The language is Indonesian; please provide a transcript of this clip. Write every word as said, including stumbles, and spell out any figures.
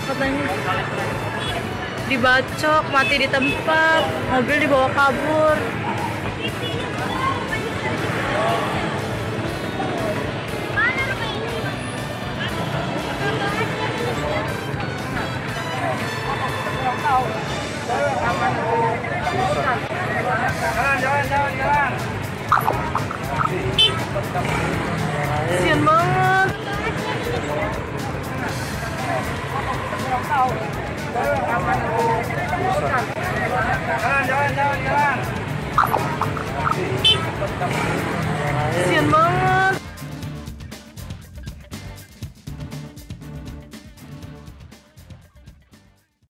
katanya dibacok, mati di tempat, mobil dibawa kabur. Jalan, jalan, jalan, jalan. Kasian banget. Jalan, aman.